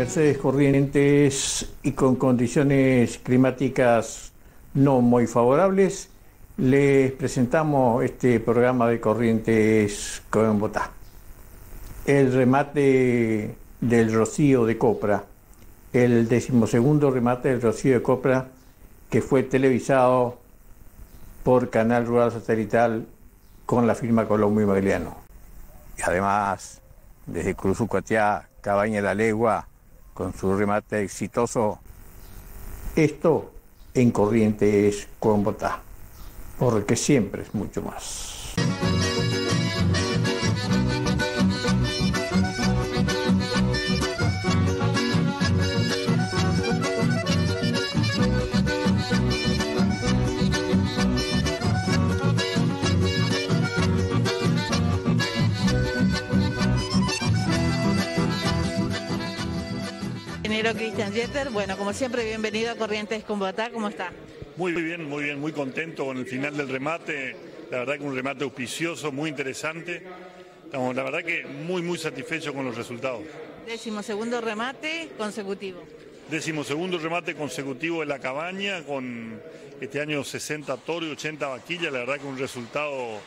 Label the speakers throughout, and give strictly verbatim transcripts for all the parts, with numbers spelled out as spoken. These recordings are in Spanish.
Speaker 1: Mercedes Corrientes y con condiciones climáticas no muy favorables, les presentamos este programa de Corrientes con Bogotá. El remate del Rocío de Copra, el decimosegundo remate del Rocío de Copra, que fue televisado por Canal Rural Satelital con la firma Colombo y Magliano. Y además, desde Curuzucoatiá, Cabaña de la Legua, con su remate exitoso. Esto en Corrientes con Bogotá, porque siempre es mucho más.
Speaker 2: Ingeniero Cristian Jeter, bueno, como siempre, bienvenido a Corrientes con Bogotá, ¿cómo está?
Speaker 3: Muy bien, muy bien, muy contento con el final del remate, la verdad que un remate auspicioso, muy interesante, estamos la verdad que muy, muy satisfechos con los resultados.
Speaker 2: Décimo segundo remate consecutivo.
Speaker 3: Décimo segundo remate consecutivo de la cabaña, con este año sesenta toros y ochenta vaquillas, la verdad que un resultado,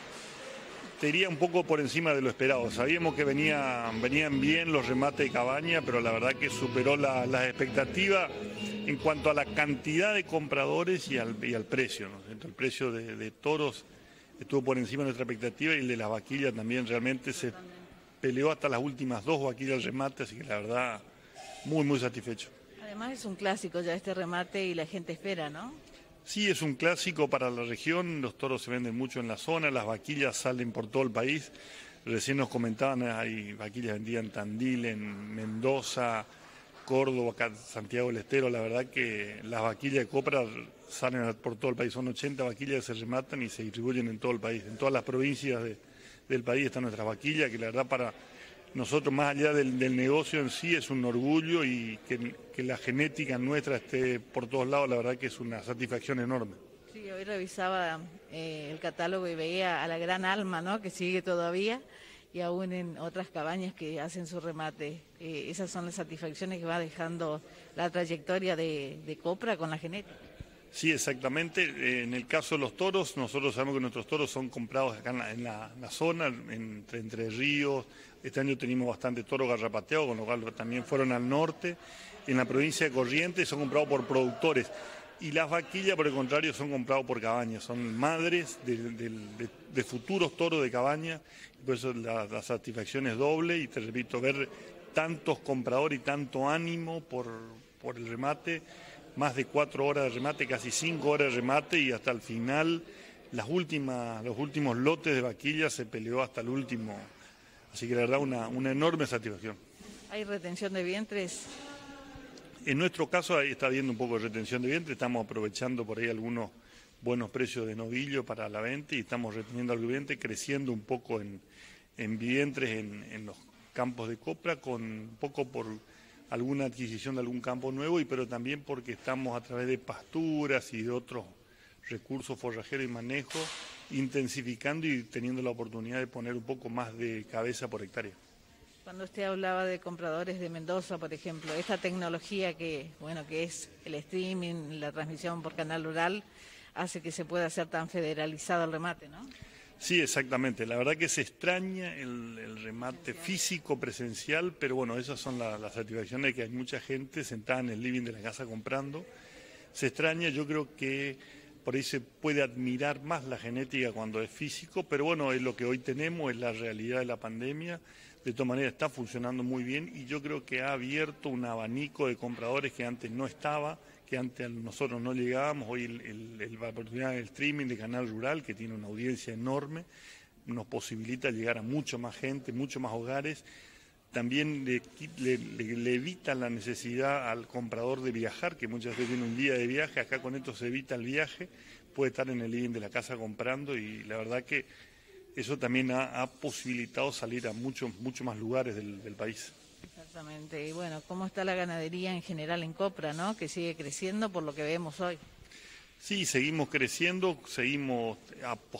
Speaker 3: te diría, un poco por encima de lo esperado. Sabíamos que venía, venían bien los remates de cabaña, pero la verdad que superó la, las expectativas en cuanto a la cantidad de compradores y al, y al precio, ¿no? El precio de, de toros estuvo por encima de nuestra expectativa y el de las vaquillas también realmente se peleó hasta las últimas dos vaquillas del remate, así que la verdad muy, muy satisfecho.
Speaker 2: Además es un clásico ya este remate y la gente espera, ¿no?
Speaker 3: Sí, es un clásico para la región, los toros se venden mucho en la zona, las vaquillas salen por todo el país. Recién nos comentaban, hay vaquillas vendidas en Tandil, en Mendoza, Córdoba, acá Santiago del Estero. La verdad que las vaquillas de Copra salen por todo el país, son ochenta vaquillas que se rematan y se distribuyen en todo el país. En todas las provincias de, del país están nuestras vaquillas, que la verdad para nosotros, más allá del, del negocio en sí, es un orgullo, y que, que la genética nuestra esté por todos lados, la verdad que es una satisfacción enorme.
Speaker 2: Sí, hoy revisaba eh, el catálogo y veía a la Gran Alma, ¿no?, que sigue todavía, y aún en otras cabañas que hacen su remate. Eh, esas son las satisfacciones que va dejando la trayectoria de, de Copra con la genética.
Speaker 3: Sí, exactamente. Eh, en el caso de los toros, nosotros sabemos que nuestros toros son comprados acá en la, en la, en la zona, entre Entre Ríos. Este año tenemos bastante toro garrapateado, con lo cual también fueron al norte. En la provincia de Corrientes son comprados por productores. Y las vaquillas, por el contrario, son comprados por cabañas. Son madres de, de, de, de futuros toros de cabaña. Por eso la, la satisfacción es doble. Y te repito, ver tantos compradores y tanto ánimo por, por el remate. Más de cuatro horas de remate, casi cinco horas de remate, y hasta el final, las últimas, los últimos lotes de vaquillas se peleó hasta el último. Así que la verdad, una, una enorme satisfacción.
Speaker 2: ¿Hay retención de vientres?
Speaker 3: En nuestro caso ahí está habiendo un poco de retención de vientre, estamos aprovechando por ahí algunos buenos precios de novillo para la venta y estamos reteniendo algo de vientre, creciendo un poco en, en vientres en, en los campos de Copra, con un poco por alguna adquisición de algún campo nuevo, y pero también porque estamos a través de pasturas y de otros recursos forrajeros y manejo, intensificando y teniendo la oportunidad de poner un poco más de cabeza por hectárea.
Speaker 2: Cuando usted hablaba de compradores de Mendoza, por ejemplo, esta tecnología que, bueno, que es el streaming, la transmisión por Canal Rural, hace que se pueda hacer tan federalizado el remate, ¿no?
Speaker 3: Sí, exactamente. La verdad que se extraña el, el remate físico, presencial, pero bueno, esas son la, las satisfacciones de que hay mucha gente sentada en el living de la casa comprando. Se extraña, yo creo que por ahí se puede admirar más la genética cuando es físico, pero bueno, es lo que hoy tenemos, es la realidad de la pandemia. De todas maneras está funcionando muy bien y yo creo que ha abierto un abanico de compradores que antes no estaba, que antes nosotros no llegábamos. Hoy el, el, el, la oportunidad del streaming de Canal Rural, que tiene una audiencia enorme, nos posibilita llegar a mucho más gente, mucho más hogares. También le, le, le, le evita la necesidad al comprador de viajar, que muchas veces tiene un día de viaje. Acá con esto se evita el viaje, puede estar en el living de la casa comprando, y la verdad que eso también ha, ha posibilitado salir a muchos mucho más lugares del, del país.
Speaker 2: Exactamente. Y bueno, ¿cómo está la ganadería en general en Copra, ¿no?, que sigue creciendo por lo que vemos hoy?
Speaker 3: Sí, seguimos creciendo, seguimos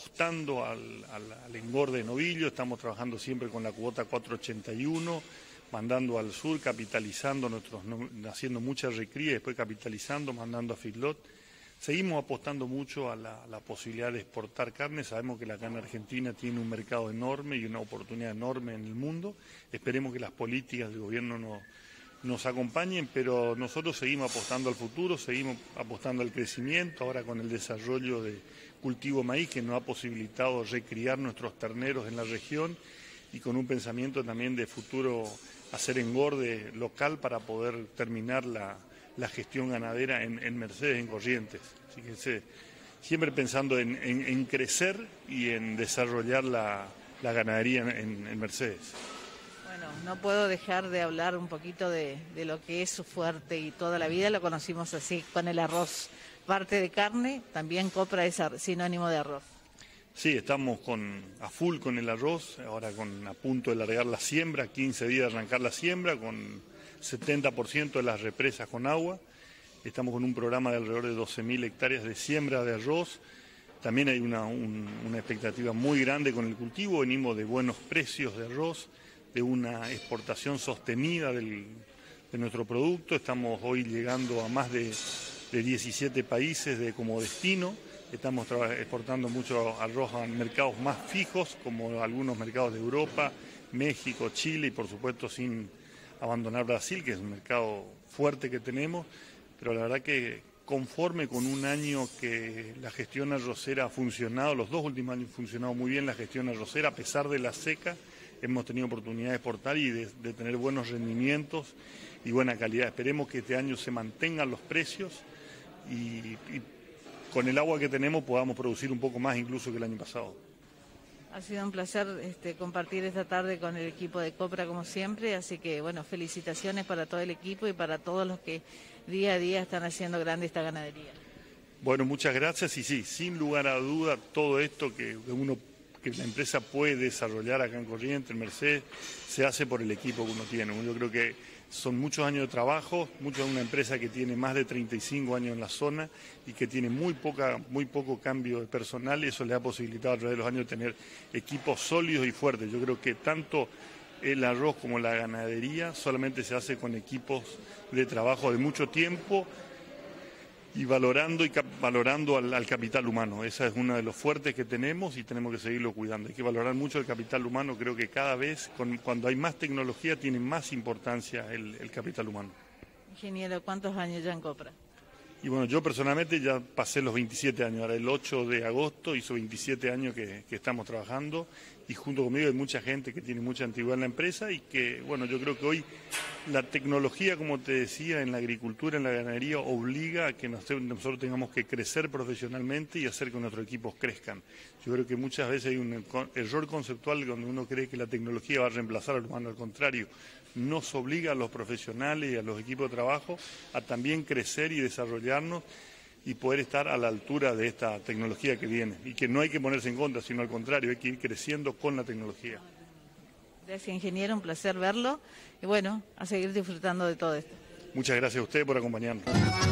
Speaker 3: apostando al, al, al engorde de novillo, estamos trabajando siempre con la cuota cuatro ochenta y uno, mandando al sur, capitalizando, nuestros, haciendo mucha recría, después capitalizando, mandando a feedlot. Seguimos apostando mucho a la, a la posibilidad de exportar carne. Sabemos que la carne argentina tiene un mercado enorme y una oportunidad enorme en el mundo. Esperemos que las políticas del gobierno no, nos acompañen, pero nosotros seguimos apostando al futuro, seguimos apostando al crecimiento, ahora con el desarrollo de cultivo maíz que nos ha posibilitado recriar nuestros terneros en la región y con un pensamiento también de futuro hacer engorde local para poder terminar la la gestión ganadera en, en Mercedes, en Corrientes. Así que se, siempre pensando en, en, en crecer y en desarrollar la, la ganadería en, en Mercedes.
Speaker 2: Bueno, no puedo dejar de hablar un poquito de, de lo que es su fuerte y toda la vida lo conocimos así, con el arroz. Parte de carne, también Copra es sinónimo de arroz.
Speaker 3: Sí, estamos con, a full con el arroz, ahora con, a punto de largar la siembra, quince días de arrancar la siembra, con setenta por ciento de las represas con agua. Estamos con un programa de alrededor de doce mil hectáreas de siembra de arroz. También hay una, un, una expectativa muy grande con el cultivo. Venimos de buenos precios de arroz, de una exportación sostenida del, de nuestro producto. Estamos hoy llegando a más de, de diecisiete países de, como destino. Estamos exportando mucho arroz a mercados más fijos, como algunos mercados de Europa, México, Chile y por supuesto sin abandonar Brasil, que es un mercado fuerte que tenemos, pero la verdad que conforme con un año que la gestión arrocera ha funcionado, los dos últimos años ha funcionado muy bien la gestión arrocera, a pesar de la seca, hemos tenido oportunidad de exportar y de, de tener buenos rendimientos y buena calidad. Esperemos que este año se mantengan los precios y, y con el agua que tenemos podamos producir un poco más incluso que el año pasado.
Speaker 2: Ha sido un placer este, compartir esta tarde con el equipo de Copra como siempre, así que bueno, felicitaciones para todo el equipo y para todos los que día a día están haciendo grande esta ganadería.
Speaker 3: Bueno, muchas gracias y sí, sin lugar a duda todo esto que uno, que la empresa puede desarrollar acá en Corrientes, en Mercedes, se hace por el equipo que uno tiene. Yo creo que son muchos años de trabajo, mucho de una empresa que tiene más de treinta y cinco años en la zona y que tiene muy poca, muy poco cambio de personal y eso le ha posibilitado a través de los años tener equipos sólidos y fuertes. Yo creo que tanto el arroz como la ganadería solamente se hace con equipos de trabajo de mucho tiempo y valorando, y cap valorando al, al capital humano. Esa es uno de los fuertes que tenemos y tenemos que seguirlo cuidando. Hay que valorar mucho el capital humano. Creo que cada vez, con, cuando hay más tecnología, tiene más importancia el, el capital humano.
Speaker 2: Ingeniero, ¿cuántos años ya en Copra?
Speaker 3: Y bueno, yo personalmente ya pasé los veintisiete años. Ahora el ocho de agosto hizo veintisiete años que, que estamos trabajando y junto conmigo hay mucha gente que tiene mucha antigüedad en la empresa y que, bueno, yo creo que hoy la tecnología, como te decía, en la agricultura, en la ganadería, obliga a que nosotros tengamos que crecer profesionalmente y hacer que nuestros equipos crezcan. Yo creo que muchas veces hay un error conceptual donde uno cree que la tecnología va a reemplazar al humano, al contrario. Nos obliga a los profesionales y a los equipos de trabajo a también crecer y desarrollarnos y poder estar a la altura de esta tecnología que viene. Y que no hay que ponerse en contra, sino al contrario, hay que ir creciendo con la tecnología.
Speaker 2: Gracias, ingeniero, un placer verlo y bueno, a seguir disfrutando de todo esto.
Speaker 3: Muchas gracias a ustedes por acompañarnos.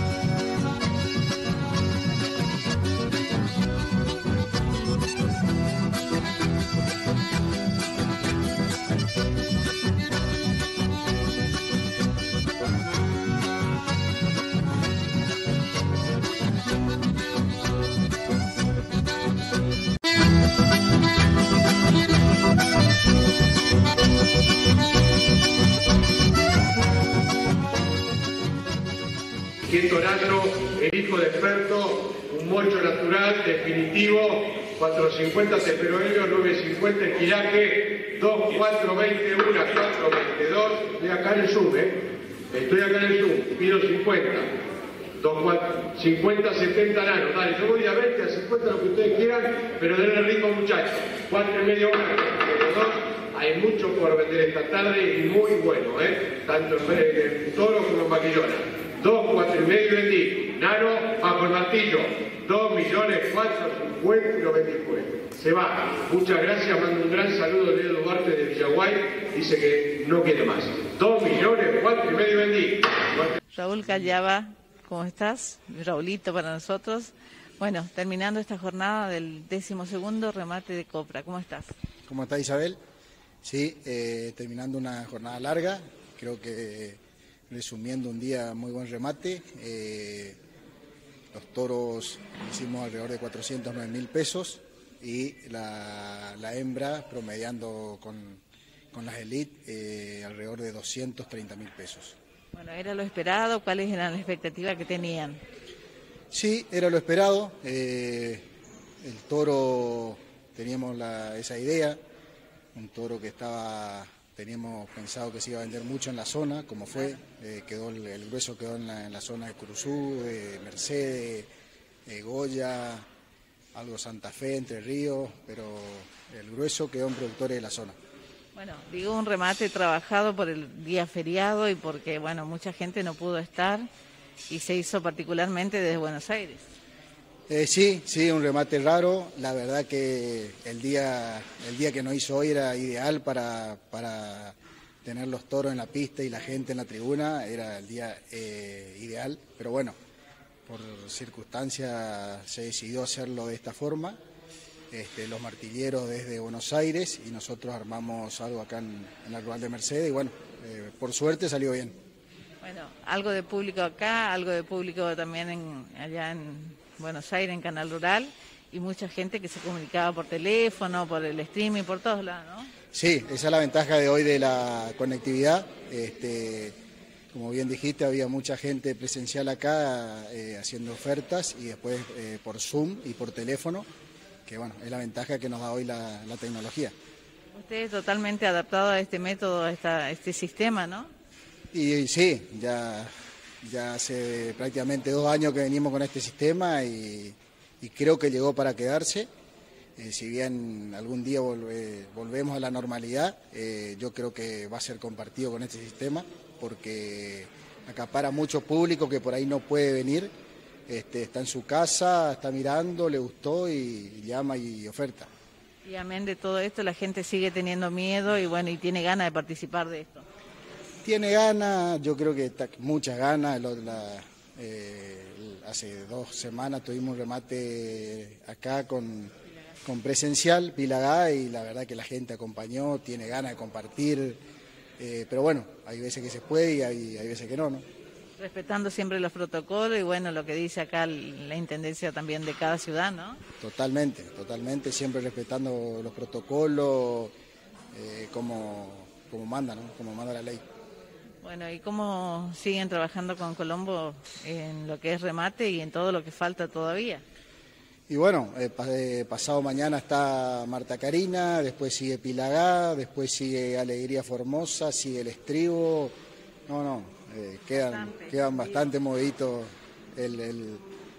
Speaker 4: Quintonato, el hijo de experto, un mocho natural, definitivo, cuatro cincuenta ceperoellos, nueve cincuenta esquilaje, dos cuatro veinte uno, cuatro veintidós, estoy acá en el Zoom, ¿eh? Estoy acá en el Zoom, pido cincuenta, cincuenta, setenta nanos, dale, yo voy a veinte, a cincuenta, lo que ustedes quieran, pero denle ritmo muchachos, cuatro y medio hora, dos, hay mucho por vender esta tarde y muy bueno, ¿eh? Tanto en, en toro como en vaquillona. Dos, cuatro y medio y vendí. Nano, bajo el martillo. Dos millones, cuatro, cincuenta y lo vendí después. Se va. Muchas gracias. Mando un gran saludo de Duarte de Villaguay. Dice que no quiere más. Dos millones, cuatro y medio y vendí.
Speaker 2: Raúl Callaba, ¿cómo estás? Raulito para nosotros. Bueno, terminando esta jornada del décimo segundo remate de Copra. ¿Cómo estás?
Speaker 5: ¿Cómo está Isabel? Sí, eh, terminando una jornada larga, creo que resumiendo un día muy buen remate. Eh, los toros hicimos alrededor de cuatrocientos nueve mil pesos y la, la hembra promediando con, con las Elite eh, alrededor de doscientos treinta mil pesos.
Speaker 2: Bueno, ¿era lo esperado? ¿Cuáles eran las expectativas que tenían?
Speaker 5: Sí, era lo esperado. Eh, el toro, teníamos la, esa idea, un toro que estaba, teníamos pensado que se iba a vender mucho en la zona, como fue, eh, quedó el, el grueso quedó en la, en la zona de Curuzú, de Mercedes, de Goya, algo Santa Fe, Entre Ríos, pero el grueso quedó en productores de la zona.
Speaker 2: Bueno, digo un remate trabajado por el día feriado y porque, bueno, mucha gente no pudo estar y se hizo particularmente desde Buenos Aires.
Speaker 5: Eh, sí, sí, un remate raro. La verdad que el día, el día que nos hizo hoy era ideal para, para tener los toros en la pista y la gente en la tribuna. Era el día eh, ideal, pero bueno, por circunstancias se decidió hacerlo de esta forma. Este, los martilleros desde Buenos Aires y nosotros armamos algo acá en, en la Rural de Mercedes y bueno, eh, por suerte salió bien.
Speaker 2: Bueno, algo de público acá, algo de público también en, allá en Buenos Aires, en Canal Rural, y mucha gente que se comunicaba por teléfono, por el streaming, por todos lados, ¿no?
Speaker 5: Sí, esa es la ventaja de hoy de la conectividad. Este, como bien dijiste, había mucha gente presencial acá eh, haciendo ofertas y después eh, por Zoom y por teléfono, que bueno, es la ventaja que nos da hoy la, la tecnología.
Speaker 2: Usted es totalmente adaptado a este método, a, esta, a este sistema, ¿no?
Speaker 5: Y, y sí, ya, ya hace prácticamente dos años que venimos con este sistema y, y creo que llegó para quedarse. Eh, si bien algún día volve, volvemos a la normalidad, eh, yo creo que va a ser compartido con este sistema porque acapara mucho público que por ahí no puede venir. Este, está en su casa, está mirando, le gustó y, y llama y oferta.
Speaker 2: Y amén de todo esto, la gente sigue teniendo miedo y bueno, y tiene ganas de participar de esto.
Speaker 5: Tiene ganas, yo creo que está, muchas ganas. La, la, eh, hace dos semanas tuvimos un remate acá con, con presencial, Pilagá, y la verdad que la gente acompañó, tiene ganas de compartir, eh, pero bueno, hay veces que se puede y hay, hay veces que no, ¿no?
Speaker 2: Respetando siempre los protocolos y bueno, lo que dice acá la intendencia también de cada ciudad, ¿no?
Speaker 5: Totalmente, totalmente, siempre respetando los protocolos eh, como, como manda, ¿no? Como manda la ley.
Speaker 2: Bueno, ¿y cómo siguen trabajando con Colombo en lo que es remate y en todo lo que falta todavía?
Speaker 5: Y bueno, eh, eh, pasado mañana está Marta Karina, después sigue Pilagá, después sigue Alegría Formosa, sigue El Estribo, no, no. Eh, quedan bastante, quedan bastante moviditos el, el,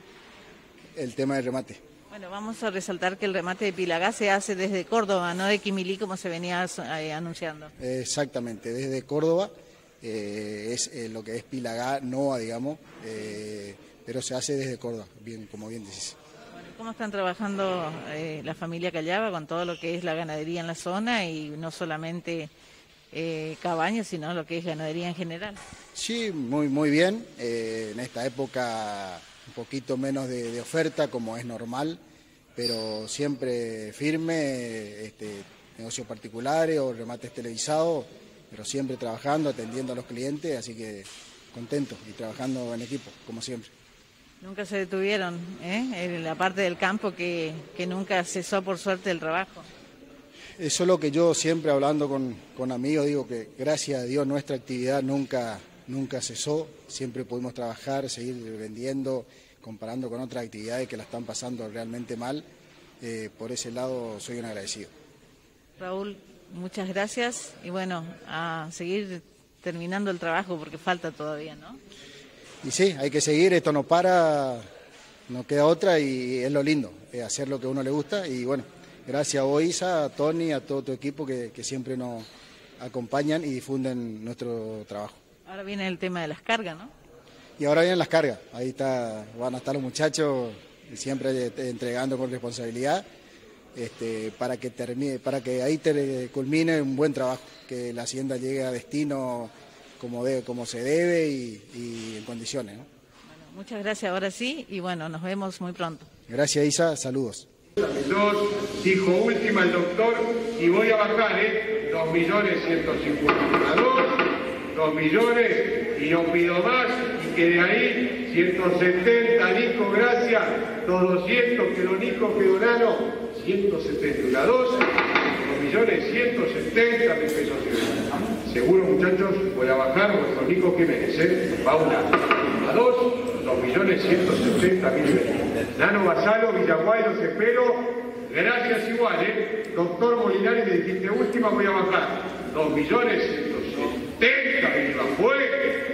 Speaker 5: el tema del remate.
Speaker 2: Bueno, vamos a resaltar que el remate de Pilagá se hace desde Córdoba, no de Quimilí como se venía eh, anunciando.
Speaker 5: Exactamente, desde Córdoba, eh, es eh, lo que es Pilagá, Noa, digamos, eh, pero se hace desde Córdoba, bien, como bien dices.
Speaker 2: Bueno, ¿cómo están trabajando eh, la familia Callava con todo lo que es la ganadería en la zona y no solamente Eh, cabañas, sino lo que es ganadería en general?
Speaker 5: Sí, muy muy bien. Eh, en esta época un poquito menos de, de oferta, como es normal, pero siempre firme, este, negocios particulares o remates televisados, pero siempre trabajando, atendiendo a los clientes, así que contentos y trabajando en equipo, como siempre.
Speaker 2: Nunca se detuvieron, ¿eh? En la parte del campo que, que nunca cesó por suerte el trabajo.
Speaker 5: Eso es lo que yo siempre hablando con, con amigos, digo que gracias a Dios nuestra actividad nunca, nunca cesó, siempre pudimos trabajar, seguir vendiendo, comparando con otras actividades que la están pasando realmente mal, eh, por ese lado soy un agradecido.
Speaker 2: Raúl, muchas gracias y bueno, a seguir terminando el trabajo porque falta todavía, ¿no?
Speaker 5: Y sí, hay que seguir, esto no para, no queda otra y es lo lindo, es hacer lo que a uno le gusta y bueno. Gracias a vos, Isa, a Tony, a todo tu equipo que, que siempre nos acompañan y difunden nuestro trabajo.
Speaker 2: Ahora viene el tema de las cargas, ¿no?
Speaker 5: Y ahora vienen las cargas, ahí está, van a estar los muchachos siempre entregando con responsabilidad este, para que termine, para que ahí te culmine un buen trabajo, que la hacienda llegue a destino como, debe, como se debe y, y en condiciones, ¿no?
Speaker 2: Bueno, muchas gracias ahora sí y bueno, nos vemos muy pronto.
Speaker 5: Gracias, Isa, saludos.
Speaker 4: Dos, dijo última el doctor, y voy a bajar, ¿eh? dos millones ciento cincuenta y dos, dos millones y no pido más, y que de ahí ciento setenta, Nico, gracias, los doscientos que lo Nico, que Donano, ciento setenta y dos, dos millones ciento setenta mil pesos. Seguro, muchachos, voy a bajar nuestro Nico Jiménez, ¿eh? Va una, a dos, dos millones ciento setenta mil pesos. Nano Basalo, Villaguay, los espero, gracias igual, ¿eh? Doctor Molinari, me dijiste última, voy a bajar, dos millones ciento setenta mil, fue.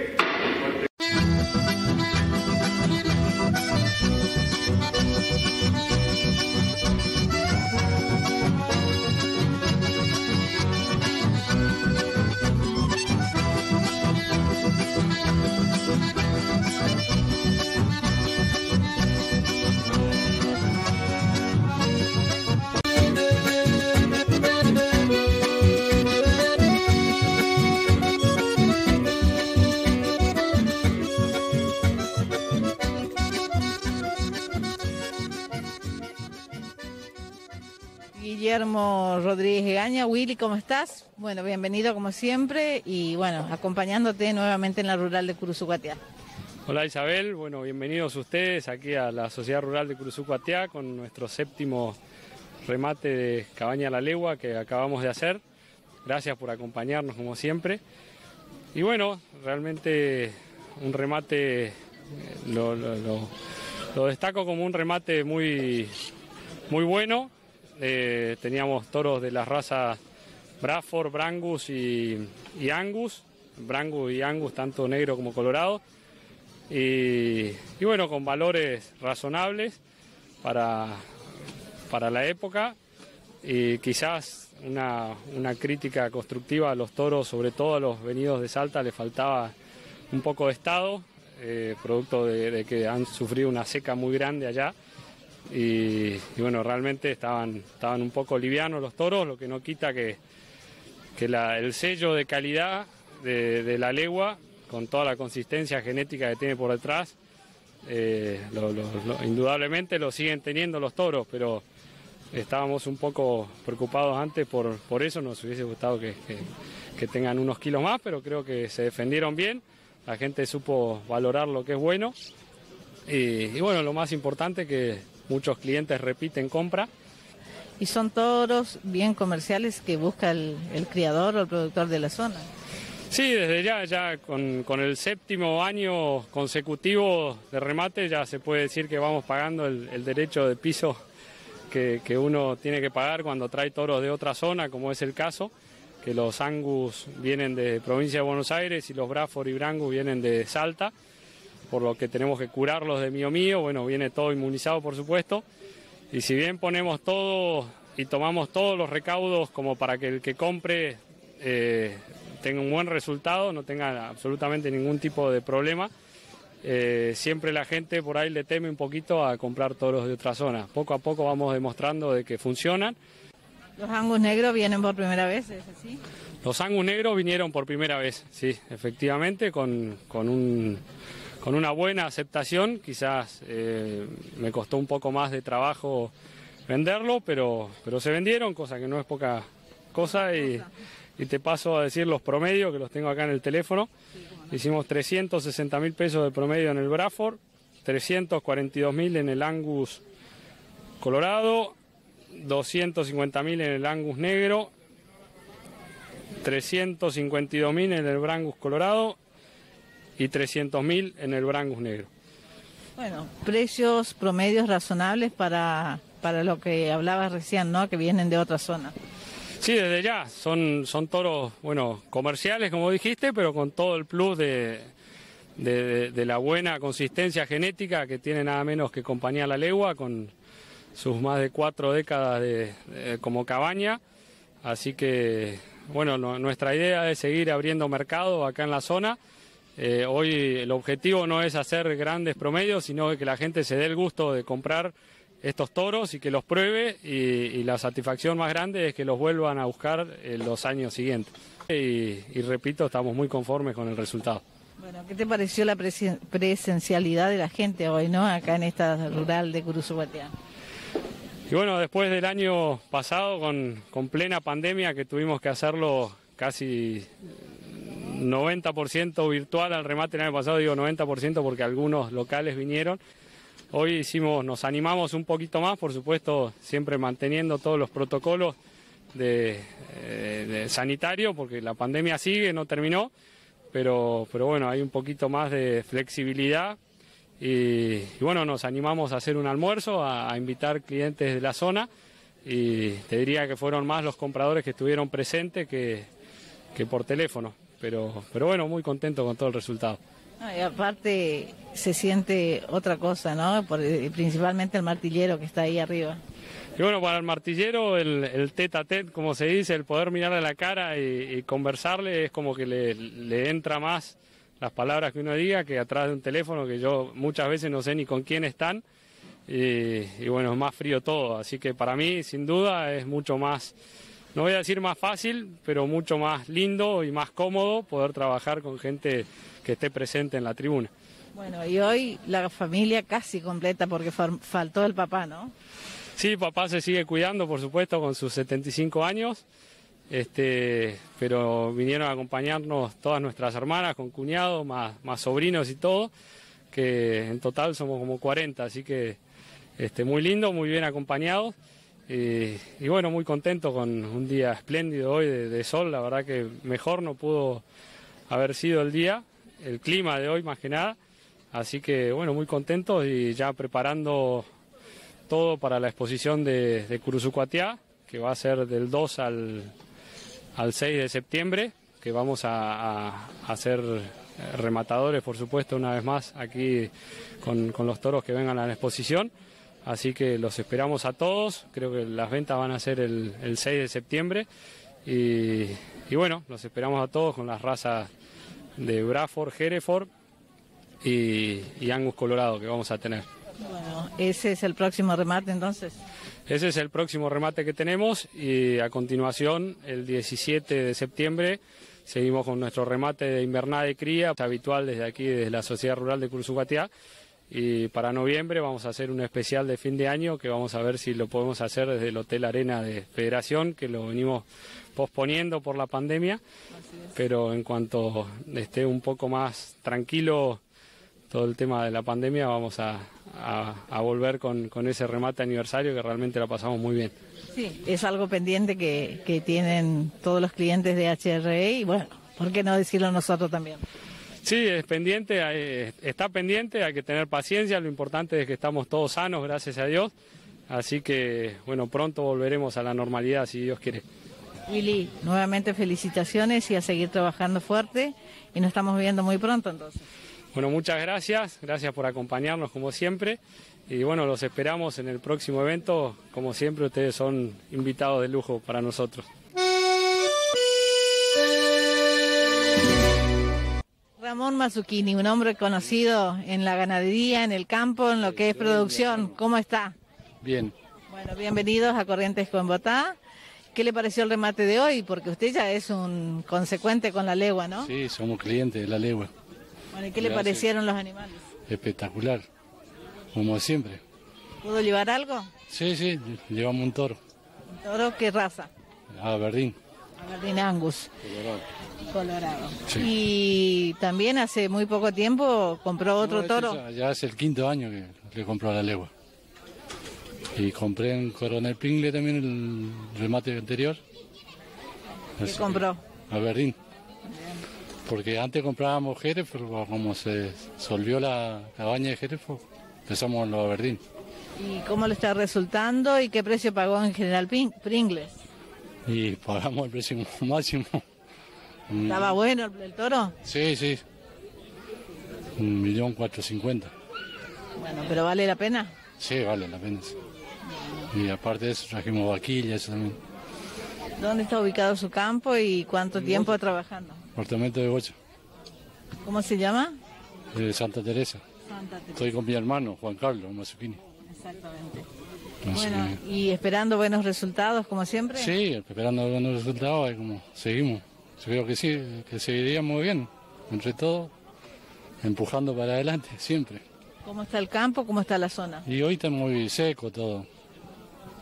Speaker 2: Guillermo Rodríguez Egaña. Willy, ¿cómo estás? Bueno, bienvenido como siempre y bueno, acompañándote nuevamente en la Rural de Curuzucuatiá.
Speaker 6: Hola Isabel, bueno, bienvenidos ustedes aquí a la Sociedad Rural de Curuzucuatiá con nuestro séptimo remate de Cabaña La Legua que acabamos de hacer. Gracias por acompañarnos como siempre. Y bueno, realmente un remate, lo, lo, lo, lo destaco como un remate muy, muy bueno. Eh, teníamos toros de las razas Braford, Brangus y, y Angus, Brangus y Angus tanto negro como colorado, y, y bueno, con valores razonables para, para la época, y quizás una, una crítica constructiva a los toros, sobre todo a los venidos de Salta, le faltaba un poco de estado, eh, producto de, de que han sufrido una seca muy grande allá. Y, y bueno, realmente estaban, estaban un poco livianos los toros, lo que no quita que, que la, el sello de calidad de, de la legua, con toda la consistencia genética que tiene por detrás, eh, lo, lo, lo, indudablemente lo siguen teniendo los toros, pero estábamos un poco preocupados antes por, por eso, nos hubiese gustado que, que, que tengan unos kilos más, pero creo que se defendieron bien, la gente supo valorar lo que es bueno, y, y bueno, lo más importante que muchos clientes repiten compra.
Speaker 2: Y son toros bien comerciales que busca el, el criador o el productor de la zona.
Speaker 6: Sí, desde ya, ya con, con el séptimo año consecutivo de remate ya se puede decir que vamos pagando el, el derecho de piso que, que uno tiene que pagar cuando trae toros de otra zona, como es el caso, que los Angus vienen de provincia de Buenos Aires y los Braford y Brangus vienen de Salta, por lo que tenemos que curarlos de mío mío, bueno, viene todo inmunizado por supuesto, y si bien ponemos todo y tomamos todos los recaudos como para que el que compre eh, tenga un buen resultado, no tenga absolutamente ningún tipo de problema, eh, siempre la gente por ahí le teme un poquito a comprar toros de otra zona. Poco a poco vamos demostrando de que funcionan.
Speaker 2: ¿Los Angus negros vienen por primera vez, es así?
Speaker 6: Los Angus negros vinieron por primera vez, sí, efectivamente, con, con un... con una buena aceptación, quizás eh, me costó un poco más de trabajo venderlo, pero, pero se vendieron, cosa que no es poca cosa, y, y te paso a decir los promedios, que los tengo acá en el teléfono. Hicimos trescientos sesenta mil pesos de promedio en el Braford, trescientos cuarenta y dos mil en el Angus colorado, doscientos cincuenta mil en el Angus negro, trescientos cincuenta y dos mil en el Brangus colorado, y trescientos mil en el Brangus negro.
Speaker 2: Bueno, precios promedios razonables para, para lo que hablabas recién, ¿no? Que vienen de otra zona.
Speaker 6: Sí, desde ya, son, son toros, bueno, comerciales, como dijiste, pero con todo el plus de, de, de, de la buena consistencia genética que tiene nada menos que Compañía La Legua, con sus más de cuatro décadas de, de, como cabaña. Así que, bueno, no, nuestra idea es seguir abriendo mercado acá en la zona. Eh, hoy el objetivo no es hacer grandes promedios, sino que la gente se dé el gusto de comprar estos toros y que los pruebe, y, y la satisfacción más grande es que los vuelvan a buscar en los años siguientes. Y, y repito, estamos muy conformes con el resultado.
Speaker 2: Bueno, ¿qué te pareció la presencialidad de la gente hoy, no, acá en esta rural de Curuzucuatiá?
Speaker 6: Y bueno, después del año pasado, con, con plena pandemia, que tuvimos que hacerlo casi noventa por ciento virtual al remate el año pasado, digo noventa por ciento porque algunos locales vinieron. Hoy hicimos, nos animamos un poquito más, por supuesto, siempre manteniendo todos los protocolos de, eh, de sanitario, porque la pandemia sigue, no terminó, pero, pero bueno, hay un poquito más de flexibilidad y, y bueno, nos animamos a hacer un almuerzo, a, a invitar clientes de la zona y te diría que fueron más los compradores que estuvieron presentes que, que por teléfono, pero, pero bueno, muy contento con todo el resultado.
Speaker 2: No, y aparte se siente otra cosa, ¿no? Por, principalmente el martillero que está ahí arriba.
Speaker 6: Y bueno, para el martillero el, el tete a tete, como se dice, el poder mirarle a la cara y, y conversarle es como que le, le entra más las palabras que uno diga que atrás de un teléfono, que yo muchas veces no sé ni con quién están y, y bueno, es más frío todo, así que para mí sin duda es mucho más, no voy a decir más fácil, pero mucho más lindo y más cómodo poder trabajar con gente que esté presente en la tribuna.
Speaker 2: Bueno, y hoy la familia casi completa porque faltó el papá, ¿no?
Speaker 6: Sí, papá se sigue cuidando, por supuesto, con sus setenta y cinco años, este, pero vinieron a acompañarnos todas nuestras hermanas, con cuñados, más, más sobrinos y todo, que en total somos como cuarenta, así que este, muy lindo, muy bien acompañados. Y, y bueno, muy contento con un día espléndido hoy de, de sol, la verdad que mejor no pudo haber sido el día, el clima de hoy más que nada, así que bueno, muy contentos y ya preparando todo para la exposición de, de Curuzucoatiá, que va a ser del dos al, al seis de septiembre, que vamos a, a, a hacer rematadores, por supuesto, una vez más aquí con, con los toros que vengan a la exposición. Así que los esperamos a todos, creo que las ventas van a ser el, el seis de septiembre y, y bueno, los esperamos a todos con las razas de Braford, Hereford y, y Angus Colorado que vamos a tener.
Speaker 2: Bueno, ese es el próximo remate entonces.
Speaker 6: Ese es el próximo remate que tenemos y a continuación el diecisiete de septiembre seguimos con nuestro remate de invernada de cría, habitual desde aquí, desde la Sociedad Rural de Curuzucoatiá. Y para noviembre vamos a hacer un especial de fin de año que vamos a ver si lo podemos hacer desde el Hotel Arena de Federación, que lo venimos posponiendo por la pandemia, pero en cuanto esté un poco más tranquilo todo el tema de la pandemia vamos a, a, a volver con, con ese remate aniversario que realmente la pasamos muy bien.
Speaker 2: Sí, es algo pendiente que, que tienen todos los clientes de H R E y bueno, ¿por qué no decirlo nosotros también?
Speaker 6: Sí, es pendiente, está pendiente, hay que tener paciencia, lo importante es que estamos todos sanos, gracias a Dios, así que bueno, pronto volveremos a la normalidad si Dios quiere.
Speaker 2: Willy, nuevamente felicitaciones y a seguir trabajando fuerte y nos estamos viendo muy pronto entonces.
Speaker 6: Bueno, muchas gracias, gracias por acompañarnos como siempre y bueno, los esperamos en el próximo evento, como siempre ustedes son invitados de lujo para nosotros.
Speaker 2: Ramón Mazzuccini, un hombre conocido en la ganadería, en el campo, en lo que es producción. ¿Cómo está?
Speaker 7: Bien.
Speaker 2: Bueno, bienvenidos a Corrientes con Botá. ¿Qué le pareció el remate de hoy? Porque usted ya es un consecuente con la legua, ¿no?
Speaker 7: Sí, somos clientes de la legua.
Speaker 2: Bueno, ¿y qué le parecieron los animales?
Speaker 7: Espectacular, como siempre.
Speaker 2: ¿Pudo llevar algo?
Speaker 7: Sí, sí, llevamos un toro.
Speaker 2: ¿Un toro qué raza?
Speaker 7: Aberdeen.
Speaker 2: Aberdeen Angus.
Speaker 7: Colorado.
Speaker 2: Colorado.
Speaker 7: Sí.
Speaker 2: Y también hace muy poco tiempo compró otro
Speaker 7: no,
Speaker 2: toro.
Speaker 7: Ya, ya hace el quinto año que le compró a la legua. Y compré en Coronel Pringle también el remate anterior.
Speaker 2: ¿Qué
Speaker 7: Así
Speaker 2: compró?
Speaker 7: que, Aberdeen. Porque antes comprábamos Hereford, pero como se solvió la cabaña de Hereford, empezamos en los Aberdeen.
Speaker 2: ¿Y cómo le está resultando y qué precio pagó en General Pringles?
Speaker 7: Y pagamos el precio máximo.
Speaker 2: ¿Estaba bueno el, el toro?
Speaker 7: Sí, sí. Un millón cuatrocientos cincuenta.
Speaker 2: Bueno, ¿pero vale la pena?
Speaker 7: Sí, vale la pena. Sí. Y aparte de eso trajimos vaquillas también.
Speaker 2: ¿Dónde está ubicado su campo y cuánto tiempo trabajando?
Speaker 7: Apartamento de Gocha.
Speaker 2: ¿Cómo se llama?
Speaker 7: De Santa Teresa.
Speaker 2: Santa Teresa.
Speaker 7: Estoy con mi hermano, Juan Carlos Mazzuccini.
Speaker 2: Exactamente.
Speaker 7: Así
Speaker 2: Bueno,
Speaker 7: que,
Speaker 2: y esperando buenos resultados, como siempre.
Speaker 7: sí, esperando buenos resultados, como seguimos. Yo creo que sí, que seguiríamos bien, entre todos, empujando para adelante, siempre.
Speaker 2: ¿Cómo está el campo? ¿Cómo está la zona?
Speaker 7: Y hoy está muy seco todo,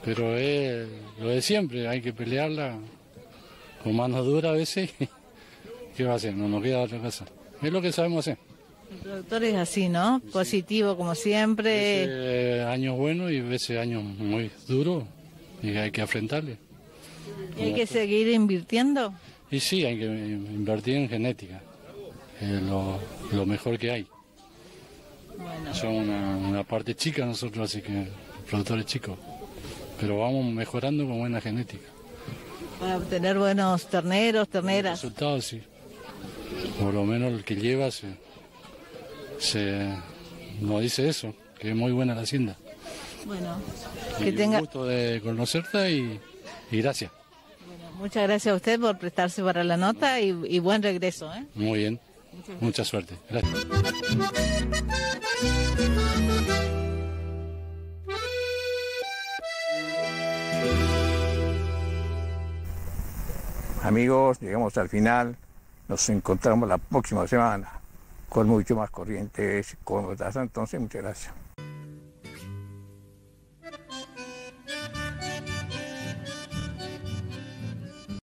Speaker 7: pero es lo de siempre, hay que pelearla con mano dura a veces. ¿Qué va a hacer? No nos queda otra cosa. Es lo que sabemos hacer.
Speaker 2: El productor es así, ¿no? Positivo como siempre.
Speaker 7: Veces años buenos y veces años muy duros y hay que afrontarle.
Speaker 2: ¿Y hay que seguir invirtiendo?
Speaker 7: Y sí, hay que invertir en genética, es lo, lo mejor que hay.
Speaker 2: Bueno.
Speaker 7: Somos una, una parte chica nosotros, así que productores chicos, pero vamos mejorando con buena genética.
Speaker 2: Para obtener buenos terneros, terneras.
Speaker 7: Resultados, sí. Por lo menos el que lleva se, se nos dice eso, que es muy buena la hacienda.
Speaker 2: Bueno,
Speaker 7: y
Speaker 2: que tenga...
Speaker 7: un gusto de conocerte y, y gracias.
Speaker 2: Bueno, muchas gracias a usted por prestarse para la nota y, y buen regreso, ¿eh?
Speaker 7: Muy bien, mucha suerte. Gracias.
Speaker 1: Amigos, llegamos al final. Nos encontramos la próxima semana con mucho más Corrientes, con otras. Entonces, muchas gracias.